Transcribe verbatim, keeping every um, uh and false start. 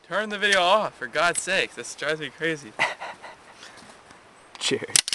Turn the video off, for God's sake. This drives me crazy. Cheers.